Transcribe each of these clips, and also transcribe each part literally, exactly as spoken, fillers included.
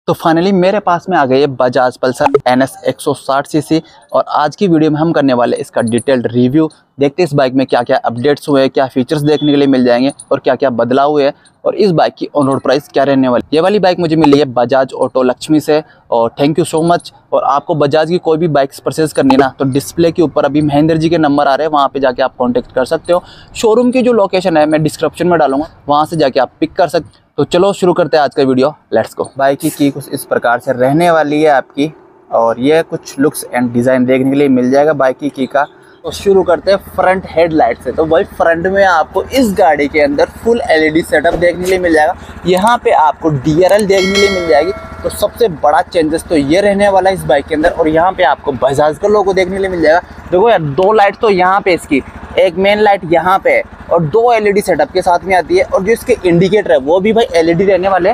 तो फाइनली मेरे पास में आ गई है बजाज पल्सर एन एस एक सौ साठ सी सी और आज की वीडियो में हम करने वाले इसका डिटेल्ड रिव्यू। देखते हैं इस बाइक में क्या क्या अपडेट्स हुए हैं, क्या फीचर्स देखने के लिए मिल जाएंगे और क्या क्या बदलाव हुए हैं और इस बाइक की ऑन रोड प्राइस क्या रहने वाली। ये वाली बाइक मुझे मिली है बजाज ऑटो लक्ष्मी से और थैंक यू सो मच। और आपको बजाज की कोई भी बाइक्स परचेज करनी है ना तो डिस्प्ले के ऊपर अभी महेंद्र जी के नंबर आ रहे हैं, वहाँ पे जाके आप कॉन्टेक्ट कर सकते हो। शोरूम की जो लोकेशन है मैं डिस्क्रिप्शन में डालूंगा, वहाँ से जाके आप पिक कर सकते। तो चलो शुरू करते हैं आज का वीडियो, लेट्स गो। बाइक की की कुछ इस प्रकार से रहने वाली है आपकी और ये कुछ लुक्स एंड डिज़ाइन देखने के लिए मिल जाएगा बाइक की की का। तो शुरू करते हैं फ्रंट हेडलाइट से। तो भाई फ्रंट में आपको इस गाड़ी के अंदर फुल एलईडी सेटअप देखने के लिए मिल जाएगा। यहाँ पे आपको डीआरएल देखने के लिए मिल जाएगी। तो सबसे बड़ा चेंजेस तो ये रहने वाला है इस बाइक के अंदर। और यहाँ पे आपको बजाज का लोगो देखने के लिए मिल जाएगा। देखो यार, दो लाइट तो यहाँ पे इसकी, एक मेन लाइट यहाँ पे है और दो एलईडी सेटअप के साथ में आती है। और जो इसके इंडिकेटर है वो भी भाई एलईडी रहने वाले।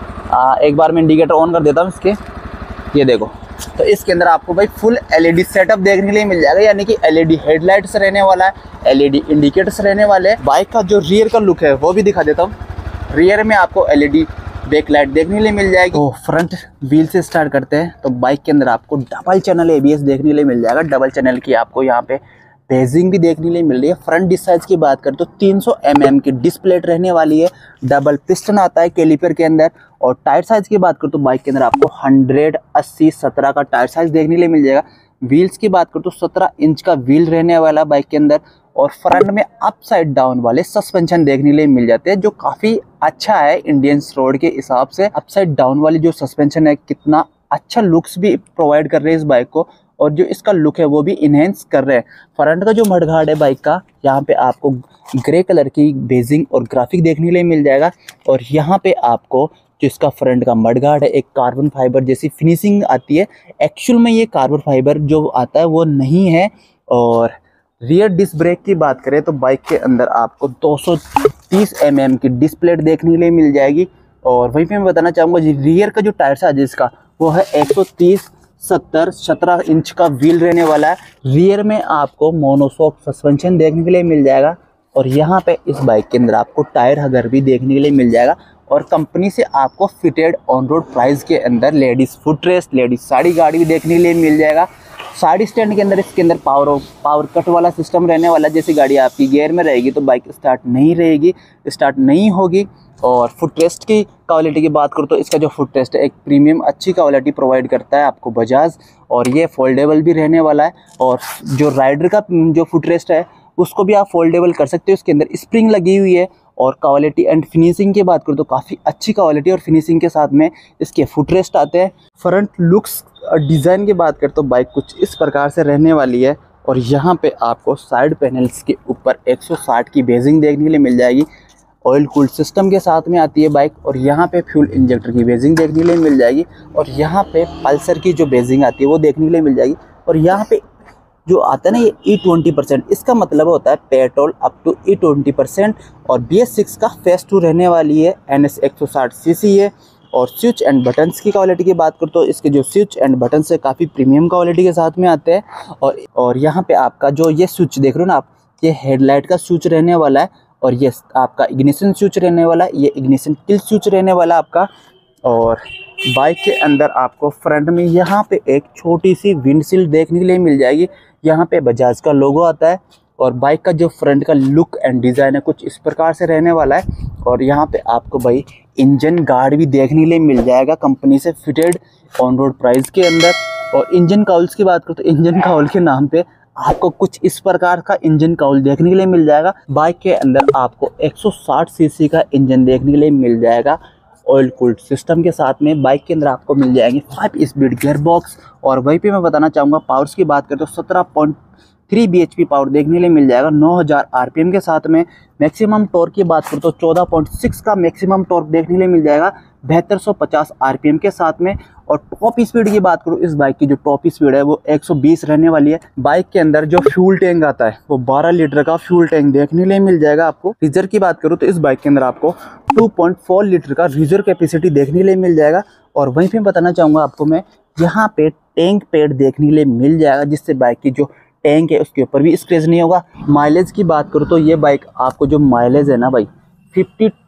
आ, एक बार मैं इंडिकेटर ऑन कर देता हूँ इसके, ये देखो। तो इसके अंदर आपको भाई फुल एलईडी सेटअप देखने के लिए मिल जाएगा, यानी कि एलईडी हेडलाइट्स रहने वाला है, एलईडी इंडिकेटर्स रहने वाले हैं। बाइक का जो रियर का लुक है वो भी दिखा देता हूँ। रियर में आपको एलईडी बैक लाइट देखने के लिए मिल जाएगी। तो फ्रंट व्हील से स्टार्ट करते हैं। तो बाइक के अंदर आपको डबल चैनल एबीएस देखने के लिए मिल जाएगा। डबल चैनल की आपको यहाँ पे बेजिंग भी देखने के लिए मिल रही है। फ्रंट डिस्क साइज की बात करें तो तीन सौ एम एम की डिस्प्ले रहने वाली है। डबल पिस्टन आता है कैलिपर के अंदर। और टायर साइज की बात करें तो बाइक के अंदर आपको एक सौ अस्सी सत्रह का टायर साइज देखने के लिए मिल जाएगा। व्हील्स की बात करें तो सत्रह इंच का व्हील रहने वाला बाइक के अंदर। और फ्रंट में अप साइड डाउन वाले सस्पेंशन देखने के लिए मिल जाते हैं, जो काफ़ी अच्छा है इंडियन रोड के हिसाब से। अप साइड डाउन वाली जो सस्पेंशन है कितना अच्छा लुक्स भी प्रोवाइड कर रहे हैं इस बाइक को और जो इसका लुक है वो भी इनहेंस कर रहे हैं। फ्रंट का जो मडगार्ड है बाइक का, यहाँ पे आपको ग्रे कलर की बेजिंग और ग्राफिक देखने के लिए मिल जाएगा। और यहाँ पे आपको जो इसका फ्रंट का मडगार्ड है एक कार्बन फाइबर जैसी फिनिशिंग आती है। एक्चुअल में ये कार्बन फाइबर जो आता है वो नहीं है। और रियर डिस्क ब्रेक की बात करें तो बाइक के अंदर आपको दो सौ तीस एम एम की डिस्क प्लेट देखने के लिए मिल जाएगी। और वहीं पे मैं बताना चाहूँगा जी, रियर का जो टायर साइज है इसका वो है एक सौ तीस सत्तर सत्रह इंच का व्हील रहने वाला है। रियर में आपको मोनोशॉक सस्पेंशन देखने के लिए मिल जाएगा। और यहाँ पे इस बाइक के अंदर आपको टायर हगर भी देखने के लिए मिल जाएगा। और कंपनी से आपको फिटेड ऑन रोड प्राइस के अंदर ladies footrest, ladies sari गाड़ी भी देखने के लिए मिल जाएगा। साड़ी स्टैंड के अंदर इसके अंदर पावर पावर कट वाला सिस्टम रहने वाला है। जैसे गाड़ी आपकी गियर में रहेगी तो बाइक स्टार्ट नहीं रहेगी, स्टार्ट नहीं होगी। और फुट रेस्ट की क्वालिटी की बात करूँ तो इसका जो फुट रेस्ट है एक प्रीमियम अच्छी क्वालिटी प्रोवाइड करता है आपको बजाज। और ये फोल्डेबल भी रहने वाला है। और जो राइडर का जो फुट रेस्ट है उसको भी आप फोल्डेबल कर सकते हो। इसके अंदर स्प्रिंग लगी हुई है। और क्वालिटी एंड फिनिशिंग की बात करूँ तो काफ़ी अच्छी क्वालिटी और फिनिशिंग के साथ में इसके फुट रेस्ट आते हैं। फ्रंट लुक्स डिज़ाइन की बात करें तो बाइक कुछ इस प्रकार से रहने वाली है। और यहाँ पे आपको साइड पैनल्स के ऊपर एक सौ साठ की बेजिंग देखने के लिए मिल जाएगी। ऑयल कूल्ड सिस्टम के साथ में आती है बाइक। और यहाँ पे फ्यूल इंजेक्टर की बेजिंग देखने के लिए मिल जाएगी। और यहाँ पे पल्सर की जो बेजिंग आती है वो देखने के लिए मिल जाएगी। और यहाँ पे जो आता है ना ये ई ट्वेंटी परसेंट, इसका मतलब होता है petrol up to E twenty percent. और बी एस सिक्स का फेस टू रहने वाली है। एन एस एक सौ साठ सी सी है। और स्विच एंड बटन्स की क्वालिटी की बात करूँ तो इसके जो स्विच एंड बटन्स है काफ़ी प्रीमियम क्वालिटी के साथ में आते हैं। और और यहाँ पे आपका जो ये स्विच देख रहे हो ना आप, ये हेडलाइट का स्विच रहने वाला है। और ये आपका इग्निशन स्विच रहने वाला है, ये इग्निशन किल स्विच रहने वाला है आपका। और बाइक के अंदर आपको फ्रंट में यहाँ पे एक छोटी सी विंडशील्ड देखने के लिए मिल जाएगी। यहाँ पे बजाज का लोगो आता है। और बाइक का जो फ्रंट का लुक एंड डिज़ाइन है कुछ इस प्रकार से रहने वाला है। और यहाँ पे आपको भाई इंजन गार्ड भी देखने के लिए मिल जाएगा कंपनी से फिटेड ऑन रोड प्राइस के अंदर। और इंजन काउल्स की बात करूँ तो इंजन काउल के नाम पे आपको कुछ इस प्रकार का इंजन काउल देखने के लिए मिल जाएगा। बाइक के अंदर आपको एक सौ साठ सीसी का इंजन देखने के लिए मिल जाएगा ऑयल कूल्ड सिस्टम के साथ में। बाइक के अंदर आपको मिल जाएंगे फाइव स्पीड गियर बॉक्स। और वहीं पे मैं बताना चाहूँगा पावर्स की बात करें तो सत्रह point three B H P power देखने के लिए मिल जाएगा नौ हज़ार आर पी एम के साथ में। मैक्सिमम टॉर्क की बात करें तो चौदह पॉइंट सिक्स का मैक्सिमम टॉर्क देखने के लिए मिल जाएगा बहत्तर सौ पचास आर पी एम के साथ में। और टॉप स्पीड की बात करूँ, इस बाइक की जो टॉप स्पीड है वो एक सौ बीस रहने वाली है। बाइक के अंदर जो फ्यूल टैंक आता है वो बारह लीटर का फ्यूल टैंक देखने के लिए मिल जाएगा आपको। रिजर्व की बात करूँ तो इस बाइक के अंदर आपको दो पॉइंट चार लीटर का रिजर्व कैपेसिटी देखने के लिए मिल जाएगा। और वहीं पे बताना चाहूँगा आपको मैं, यहाँ पे टैंक पैड देखने के लिए मिल जाएगा जिससे बाइक की जो टैंक है उसके ऊपर भी स्क्रैच नहीं होगा। माइलेज की बात करूँ तो ये बाइक आपको जो माइलेज है ना भाई बावन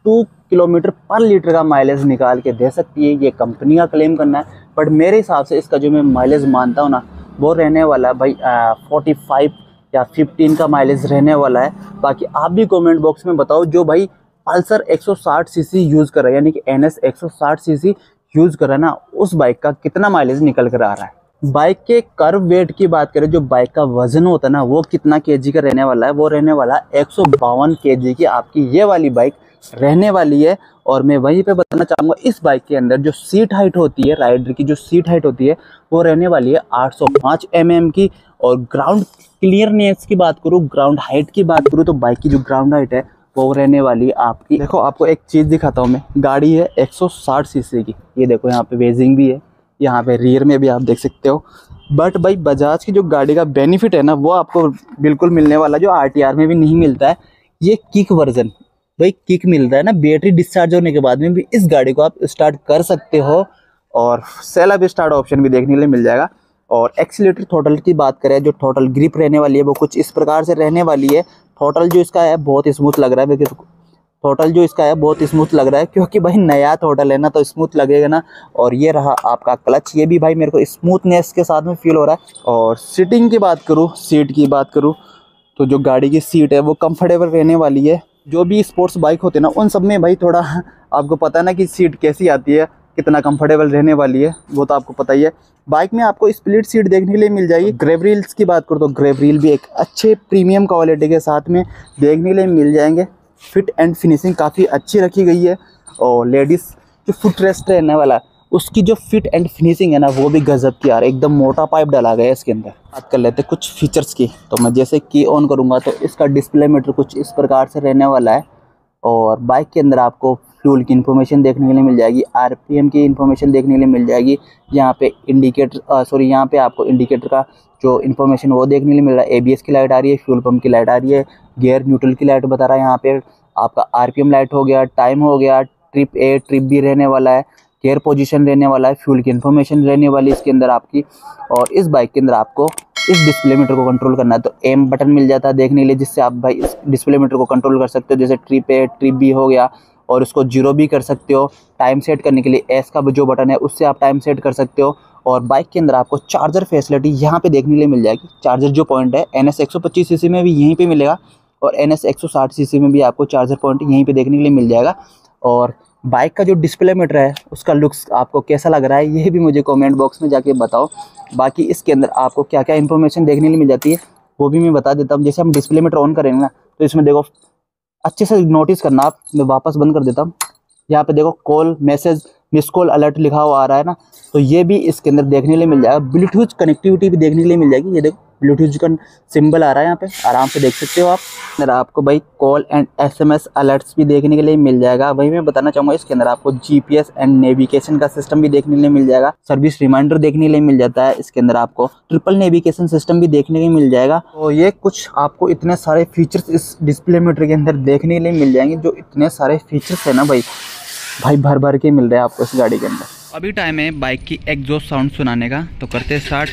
किलोमीटर पर लीटर का माइलेज निकाल के दे सकती है, ये कंपनी का क्लेम करना है। बट मेरे हिसाब से इसका जो मैं माइलेज मानता हूँ ना, वो रहने वाला है भाई फोर्टी फाइव या फिफ्टीन का माइलेज रहने वाला है। बाकी आप भी कमेंट बॉक्स में बताओ, जो भाई पल्सर एक सौ साठ सीसी यूज़ कर रहा है, यानी कि एन एस एक सौ साठ सीसी यूज़ कर रहा है ना, उस बाइक का कितना माइलेज निकल कर आ रहा है। बाइक के कर्व वेट की बात करें, जो बाइक का वजन होता है ना, वो कितना केजी का रहने वाला है, वो रहने वाला है एक सौ बावन केजी की आपकी ये वाली बाइक रहने वाली है। और मैं वहीं पे बताना चाहूँगा, इस बाइक के अंदर जो सीट हाइट होती है, राइडर की जो सीट हाइट होती है, वो रहने वाली है आठ सौ पाँच एम एम की। और ग्राउंड क्लियरनेस की बात करूँ, ग्राउंड हाइट की बात करूँ, तो बाइक की जो ग्राउंड हाइट है वो रहने वाली है आपकी, देखो आपको एक चीज़ दिखाता हूँ मैं, गाड़ी है एक सौ साठ सीसी की, ये देखो यहाँ पे वेजिंग भी है, यहाँ पे रियर में भी आप देख सकते हो। बट भाई बजाज की जो गाड़ी का बेनिफिट है ना, वो आपको बिल्कुल मिलने वाला, जो आर टी आर में भी नहीं मिलता है, ये किक वर्जन। भाई किक मिलता है ना, बैटरी डिस्चार्ज होने के बाद में भी इस गाड़ी को आप स्टार्ट कर सकते हो, और सेल अप स्टार्ट ऑप्शन भी देखने के लिए मिल जाएगा। और एक्सीलेटर थ्रोटल की बात करें, जो थ्रोटल ग्रिप रहने वाली है वो कुछ इस प्रकार से रहने वाली है। थ्रोटल जो इसका है बहुत स्मूथ लग रहा है, क्योंकि थ्रोटल जो इसका है बहुत स्मूथ लग रहा है, क्योंकि भाई नया थ्रोटल है ना, तो स्मूथ लगेगा ना। और ये रहा आपका क्लच, ये भी भाई मेरे को स्मूथनेस के साथ में फील हो रहा है। और सीटिंग की बात करूँ, सीट की बात करूँ, तो जो गाड़ी की सीट है वो कंफर्टेबल रहने वाली है। जो भी स्पोर्ट्स बाइक होते हैं ना, उन सब में भाई थोड़ा आपको पता है ना कि सीट कैसी आती है, कितना कंफर्टेबल रहने वाली है, वो तो आपको पता ही है। बाइक में आपको स्प्लिट सीट देखने के लिए मिल जाएगी। ग्रेव रील्स की बात करूँ तो ग्रेव रील भी एक अच्छे प्रीमियम क्वालिटी के साथ में देखने के लिए मिल जाएंगे। फिट एंड फिनिशिंग काफ़ी अच्छी रखी गई है। और लेडीज़ जो फुट रेस्ट रहने वाला है, उसकी जो फिट एंड फिनिशिंग है ना, वो भी गजब की यार, एकदम मोटा पाइप डाला गया है इसके अंदर। बात कर लेते हैं कुछ फीचर्स की, तो मैं जैसे की ऑन करूँगा तो इसका डिस्प्ले मीटर कुछ इस प्रकार से रहने वाला है। और बाइक के अंदर आपको फ्यूल की इन्फॉर्मेशन देखने के लिए मिल जाएगी, आरपीएम की इन्फॉर्मेशन देखने के लिए मिल जाएगी। यहाँ पे इंडिकेटर सॉरी यहाँ पे आपको इंडिकेटर का जो इन्फॉर्मेशन वो देखने के लिए मिल रहा है। एबीएस की लाइट आ रही है, फ्यूल पंप की लाइट आ रही है, गियर न्यूट्रल की लाइट बता रहा है। यहाँ पे आपका आरपीएम लाइट हो गया, टाइम हो गया, ट्रिप ए ट्रिप बी रहने वाला है, गियर पोजीशन रहने वाला है, फ्यूल की इन्फॉर्मेशन रहने वाली है इसके अंदर आपकी। और इस बाइक के अंदर आपको इस डिस्प्ले मीटर को कंट्रोल करना है तो एम बटन मिल जाता है देखने के लिए, जिससे आप भाई इस डिस्प्ले मीटर को कंट्रोल कर सकते हो। जैसे ट्रिप ए ट्रिप बी हो गया, और उसको जीरो भी कर सकते हो। टाइम सेट करने के लिए एस का जो बटन है उससे आप टाइम सेट कर सकते हो। और बाइक के अंदर आपको चार्जर फैसिलिटी यहाँ पे देखने के लिए मिल जाएगी। चार्जर जो पॉइंट है एन एस एक सौ पच्चीस सी सी में भी यहीं पे मिलेगा, और एन एस एक सौ साठ सी सी में भी आपको चार्जर पॉइंट यहीं पे देखने के लिए मिल जाएगा। और बाइक का जो डिस्प्ले मीटर है उसका लुक्स आपको कैसा लग रहा है, ये भी मुझे कमेंट बॉक्स में जाके बताओ। बाकी इसके अंदर आपको क्या क्या इन्फॉर्मेशन देखने के लिए मिल जाती है वो भी मैं बता देता हूँ। जैसे हम डिस्प्ले मीटर ऑन करेंगे ना, तो इसमें देखो अच्छे से नोटिस करना आप, मैं वापस बंद कर देता हूँ। यहाँ पे देखो call message miss call alert लिखा हुआ आ रहा है ना, तो ये भी इसके अंदर देखने के लिए मिल जाएगा। ब्लूटूथ कनेक्टिविटी भी देखने के लिए मिल जाएगी, ये देखो ब्लूटूथ का सिंबल आ रहा है यहाँ पे, आराम से देख सकते हो आप। अंदर आपको भाई कॉल एंड एसएमएस अलर्ट्स भी देखने के लिए मिल जाएगा। वही मैं बताना चाहूँगा, इसके अंदर आपको जीपीएस एंड नेविगेशन का सिस्टम भी देखने के लिए मिल जाएगा। सर्विस रिमाइंडर देखने के लिए मिल जाता है। इसके अंदर आपको ट्रिपल नेविगेशन सिस्टम भी देखने के लिए मिल जाएगा। तो ये कुछ आपको इतने सारे फीचर्स इस डिस्प्ले मीटर के अंदर देखने के लिए मिल जाएंगे। जो इतने सारे फीचर्स है ना भाई भाई भर भर के मिल रहे हैं आपको इस गाड़ी के अंदर। अभी टाइम है बाइक की एग्जॉस्ट साउंड सुनाने का, तो करते स्टार्ट।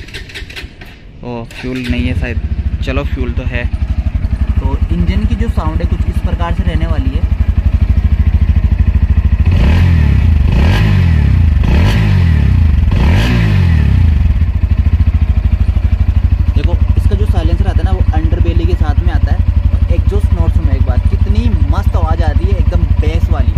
ओ फ्यूल नहीं है शायद, चलो फ्यूल तो है। तो इंजन की जो साउंड है कुछ इस प्रकार से रहने वाली है। देखो इसका जो साइलेंसर आता है ना, वो अंडर बेली के साथ में आता है। और एग्जॉस्ट नोट सुनो एक बार, कितनी मस्त आवाज़ आ रही है, एकदम बेस वाली।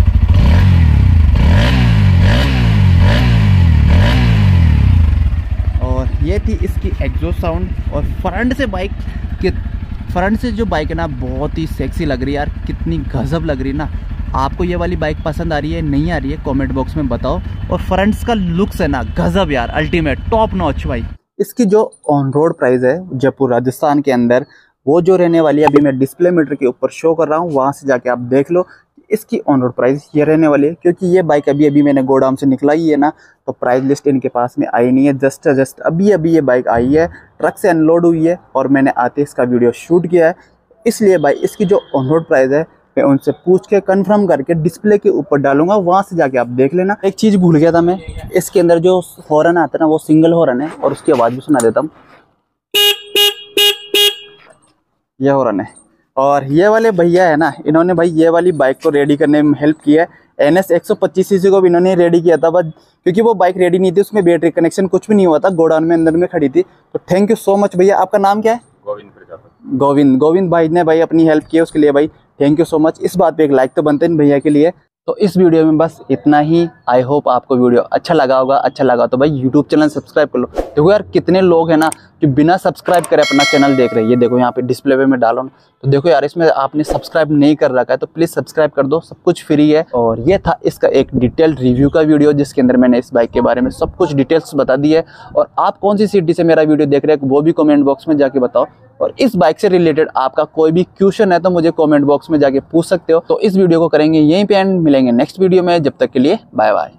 ये थी इसकी एग्जॉस्ट साउंड। और फ्रंट से बाइक के फ्रंट से जो बाइक है ना, बहुत ही सेक्सी लग रही है यार, कितनी गजब लग रही है ना। आपको ये वाली बाइक पसंद आ रही है नहीं आ रही है, कमेंट बॉक्स में बताओ। और फ्रंट्स का लुक्स है ना गजब यार, अल्टीमेट टॉप नॉच भाई। इसकी जो ऑन रोड प्राइस है जयपुर राजस्थान के अंदर, वो जो रहने वाली है, अभी मैं डिस्प्ले मीटर के ऊपर शो कर रहा हूँ, वहाँ से जाके आप देख लो इसकी ऑन रोड प्राइस ये रहने वाली है। क्योंकि ये बाइक अभी अभी मैंने गोडाउन से निकलाई है ना, तो प्राइस लिस्ट इनके पास में आई नहीं है। जस्ट जस्ट अभी अभी ये बाइक आई है, ट्रक से अनलोड हुई है, और मैंने आते इसका वीडियो शूट किया है। इसलिए भाई इसकी जो ऑन रोड प्राइस है मैं उनसे पूछ के कंफर्म करके डिस्प्ले के ऊपर डालूंगा, वहाँ से जाके आप देख लेना। एक चीज़ भूल गया था मैं, इसके अंदर जो हॉर्न आता है ना, वो सिंगल हॉर्न है, और उसकी आवाज़ भी सुना देता हूँ। यह हॉर्न है, और ये वाले भैया है ना, इन्होंने भाई ये वाली बाइक को रेडी करने में हेल्प किया है। एन एस एक सौ पच्चीस सी सी को भी इन्होंने रेडी किया था, बस क्योंकि वो बाइक रेडी नहीं थी, उसमें बैटरी कनेक्शन कुछ भी नहीं हुआ था, गोडाउन में अंदर में खड़ी थी। तो थैंक यू सो मच भैया। आपका नाम क्या है? गोविंद प्रजापति। गोविंद गोविंद भाई ने भाई अपनी हेल्प की है, उसके लिए भाई थैंक यू सो मच। इस बात पे एक लाइक तो बनते हैं भैया के लिए। तो इस वीडियो में बस इतना ही। आई होप आपको वीडियो अच्छा लगा होगा। अच्छा लगा तो भाई यूट्यूब चैनल सब्सक्राइब कर लो। देखो यार कितने लोग हैं ना जो बिना सब्सक्राइब करे अपना चैनल देख रहे हैं। ये देखो यहाँ पे डिस्प्ले पे मैं डालो ना, तो देखो यार इसमें आपने सब्सक्राइब नहीं कर रखा है तो प्लीज़ सब्सक्राइब कर दो, सब कुछ फ्री है। और ये था इसका एक डिटेल्ड रिव्यू का वीडियो, जिसके अंदर मैंने इस बाइक के बारे में सब कुछ डिटेल्स बता दी है। और आप कौन सी सिटी से मेरा वीडियो देख रहे हैं वो भी कमेंट बॉक्स में जाके बताओ। और इस बाइक से रिलेटेड आपका कोई भी क्वेश्चन है तो मुझे कमेंट बॉक्स में जाके पूछ सकते हो। तो इस वीडियो को करेंगे यहीं पे एंड, मिलेंगे नेक्स्ट वीडियो में। जब तक के लिए बाय बाय।